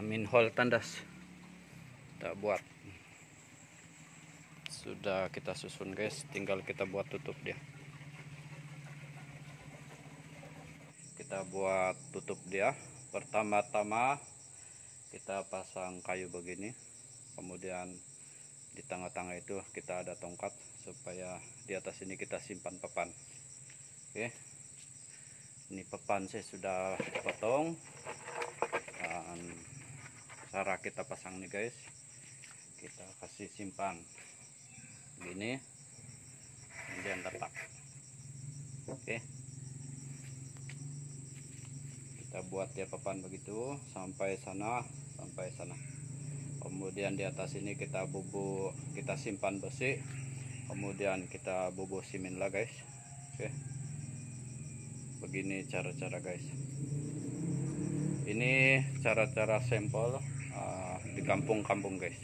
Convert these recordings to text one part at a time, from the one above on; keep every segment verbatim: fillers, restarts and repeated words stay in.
minhole tandas kita buat, sudah kita susun guys, tinggal kita buat tutup dia. Kita buat tutup dia. Pertama-tama kita pasang kayu begini, kemudian di tengah-tengah itu kita ada tongkat supaya di atas ini kita simpan papan. Oke, ini papan saya sudah potong dan cara kita pasang nih guys, kita kasih simpan gini, kemudian letak. Oke, kita buat dia papan begitu sampai sana, sampai sana. Kemudian di atas ini kita bubuk, kita simpan besi, kemudian kita bubuk simen lah guys. Oke, begini cara-cara guys. Ini cara-cara sampel uh, di kampung-kampung guys.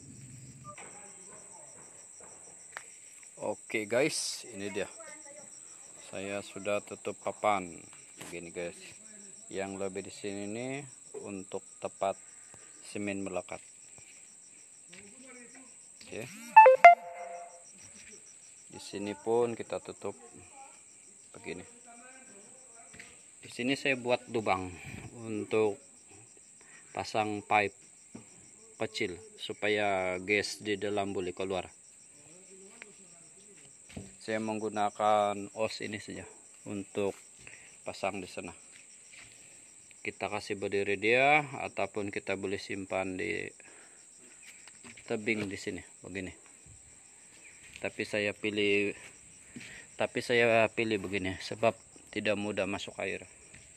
Oke guys, ini dia. Saya sudah tutup papan begini guys. Yang lebih di sini nih untuk tempat semen melekat. Oke. Di sini pun kita tutup begini. Di sini saya buat lubang untuk pasang pipe kecil supaya gas di dalam boleh keluar. Saya menggunakan os ini saja untuk pasang di sana. Kita kasih berdiri dia, ataupun kita boleh simpan di tebing di sini begini. Tapi saya pilih tapi saya pilih begini sebab tidak mudah masuk air.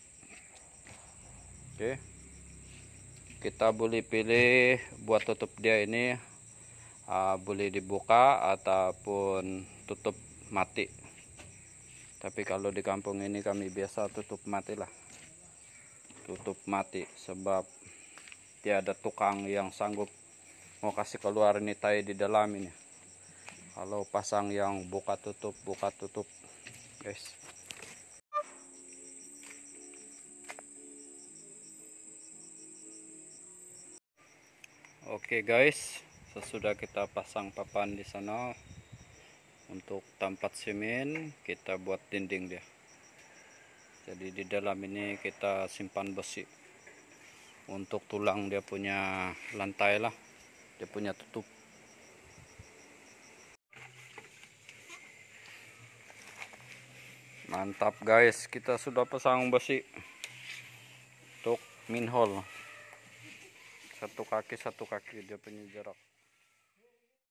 Oke, kita boleh pilih buat tutup dia ini, uh, boleh dibuka ataupun tutup mati. Tapi kalau di kampung ini kami biasa tutup mati lah, tutup mati sebab tiada tukang yang sanggup mau kasih keluar ini tai di dalam ini. Kalau pasang yang buka tutup buka tutup guys. Oke guys, sesudah kita pasang papan di sana untuk tempat semen, kita buat dinding dia. Jadi di dalam ini kita simpan besi untuk tulang dia punya lantai lah, dia punya tutup. Mantap guys, kita sudah pasang besi untuk minhole. Satu kaki satu kaki dia punya jarak.